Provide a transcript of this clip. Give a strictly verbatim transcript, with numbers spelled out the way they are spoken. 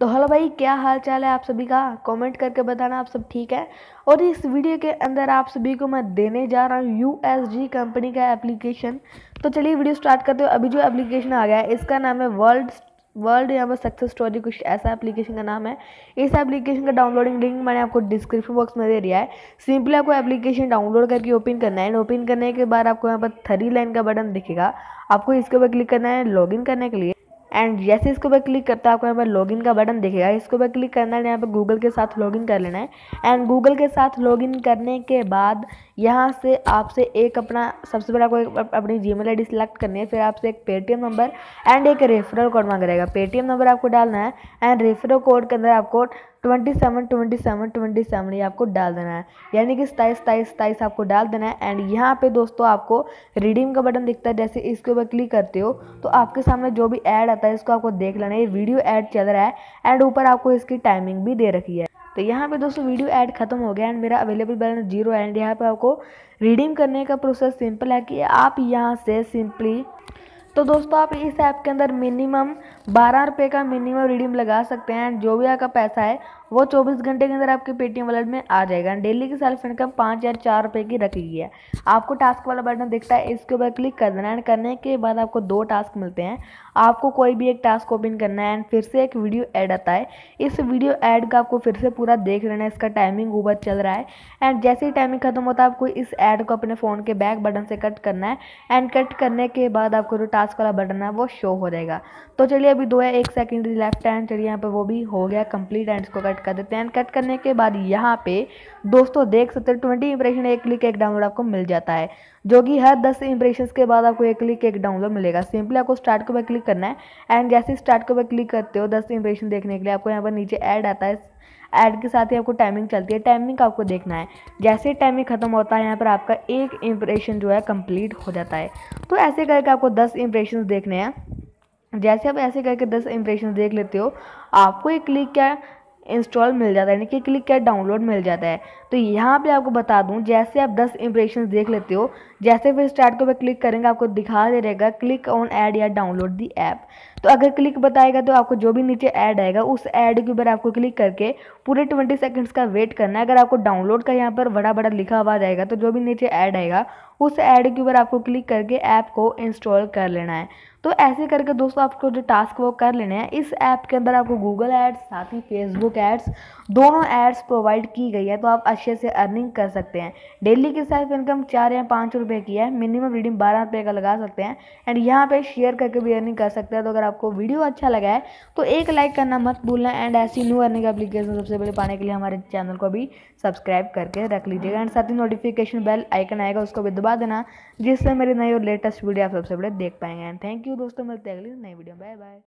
तो हेलो भाई, क्या हाल चाल है आप सभी का। कमेंट करके बताना आप सब ठीक है। और इस वीडियो के अंदर आप सभी को मैं देने जा रहा हूँ यूएसजी कंपनी का एप्लीकेशन। तो चलिए वीडियो स्टार्ट करते हो। अभी जो एप्लीकेशन आ गया है इसका नाम है वर्ल्ड वर्ल्ड यहाँ पर सक्सेस स्टोरी, कुछ ऐसा एप्लीकेशन का नाम है। इस एप्लीकेशन का डाउनलोडिंग लिंक मैंने आपको डिस्क्रिप्शन बॉक्स में दे दिया है। सिंपली आपको एप्लीकेशन डाउनलोड करके ओपन करना है। ओपन करने के बाद आपको यहाँ पर थ्री लाइन का बटन दिखेगा, आपको इसके ऊपर क्लिक करना है लॉगिन करने के लिए। एंड जैसे इसके ऊपर क्लिक करता है आपको यहाँ पर लॉगिन का बटन दिखेगा, इसके ऊपर क्लिक करना है। यहाँ पर गूगल के साथ लॉगिन कर लेना है। एंड गूगल के साथ लॉगिन करने के बाद यहाँ से आपसे एक अपना सबसे पहले आपको एक अपनी जीमेल आईडी सिलेक्ट करनी है। फिर आपसे एक पेटीएम नंबर एंड एक रेफरल कोड मांग रहेगा। पेटीएम नंबर आपको डालना है एंड रेफरल कोड के अंदर आपको twenty seven twenty seven twenty seven ये आपको डाल देना है, यानी कि सताईस सताईस सताईस आपको डाल देना है। एंड यहाँ पे दोस्तों आपको रिडीम का बटन दिखता है, जैसे इसके ऊपर क्लिक करते हो तो आपके सामने जो भी ऐड आता है इसको आपको देख लेना है। ये वीडियो ऐड चल रहा है एंड ऊपर आपको इसकी टाइमिंग भी दे रखी है। तो यहाँ पे दोस्तों वीडियो ऐड खत्म हो गया एंड मेरा अवेलेबल बैलेंस जीरो है। एंड यहाँ पे आपको रिडीम करने का प्रोसेस सिंपल है कि आप यहाँ से सिंपली तो दोस्तों आप इस ऐप के अंदर मिनिमम बारह रुपये का मिनिमम रिडीम लगा सकते हैं। जो भी आपका पैसा है वो चौबीस घंटे के अंदर आपके पेटीएम वॉलेट में आ जाएगा। डेली की सेल्फ इनकम पाँच हज़ार चार रुपये की रखी गई है। आपको टास्क वाला बटन दिखता है, इसके ऊपर क्लिक कर देना है। करने के बाद आपको दो टास्क मिलते हैं, आपको कोई भी एक टास्क ओपन करना है एंड फिर से एक वीडियो ऐड आता है। इस वीडियो ऐड का आपको फिर से पूरा देख लेना है, इसका टाइमिंग ऊपर चल रहा है। एंड जैसे ही टाइमिंग खत्म होता है आपको इस ऐड को अपने फ़ोन के बैक बटन से कट करना है। एंड कट करने के बाद आपको जो टास्क वाला बटन है वो शो हो जाएगा। तो चलिए अभी दो है एक सेकंड लेफ्ट हैंड, चलिए यहाँ पे वो भी हो गया कंप्लीट एंड इसको कट कर देते हैं। कट करने के बाद यहाँ पे दोस्तों देख सकते हैं ट्वेंटी इंप्रेशन एक क्लिक एक डाउनलोड आपको मिल जाता है, जो कि हर दस इंप्रेशन के बाद आपको एक क्लिक एक डाउनलोड मिलेगा। सिंपली आपको स्टार्ट के ऊपर क्लिक करना है एंड जैसे स्टार्ट के ऊपर क्लिक करते हो दस इंप्रेशन देखने के लिए आपको यहाँ पर नीचे ऐड आता है। ऐड के साथ ही आपको टाइमिंग चलती है, टाइमिंग का आपको देखना है। जैसे टाइमिंग खत्म होता है यहाँ पर आपका एक इंप्रेशन जो है कंप्लीट हो जाता है। तो ऐसे करके आपको दस इंप्रेशन देखने हैं। जैसे आप ऐसे करके दस इंप्रेशन देख लेते हो आपको एक क्लिक क्या इंस्टॉल मिल जाता है, यानी कि क्लिक क्या डाउनलोड मिल जाता है। तो यहाँ पे आपको बता दूँ, जैसे आप दस इंप्रेशन देख लेते हो, जैसे फिर स्टार्ट के ऊपर क्लिक करेंगे आपको दिखा दे रहेगा क्लिक ऑन ऐड या डाउनलोड दी ऐप। तो अगर क्लिक बताएगा तो आपको जो भी नीचे ऐड आएगा उस ऐड के ऊपर आपको क्लिक करके पूरे ट्वेंटी सेकंड्स का वेट करना है। अगर आपको डाउनलोड का यहाँ पर बड़ा बड़ा लिखा हुआ जाएगा तो जो भी नीचे ऐड आएगा उस ऐड के ऊपर आपको क्लिक करके ऐप को इंस्टॉल कर लेना है। तो ऐसे करके दोस्तों आपको जो टास्क वो कर लेने हैं। इस ऐप के अंदर आपको गूगल एड्स साथ ही फेसबुक एड्स दोनों एड्स प्रोवाइड की गई है, तो आप अच्छे से अर्निंग कर सकते हैं। डेली की सेल्फ इनकम चार या पाँच रुपये की है, मिनिमम रीडिंग बारह रुपये का लगा सकते हैं। एंड यहाँ पे शेयर करके भी अर्निंग कर सकते हैं। तो अगर आपको वीडियो अच्छा लगा है तो एक लाइक करना मत भूलना। एंड ऐसी न्यू अर्निंग एप्लीकेशन सबसे पहले पाने के लिए हमारे चैनल को भी सब्सक्राइब करके रख लीजिएगा। एंड साथ ही नोटिफिकेशन बेल आइकन आएगा उसको भी दबा देना, जिससे मेरी नई और लेटेस्ट वीडियो आप सबसे पहले देख पाएंगे। एंड थैंक यू दोस्तों, मिलते हैं अगली नई वीडियो, बाय बाय।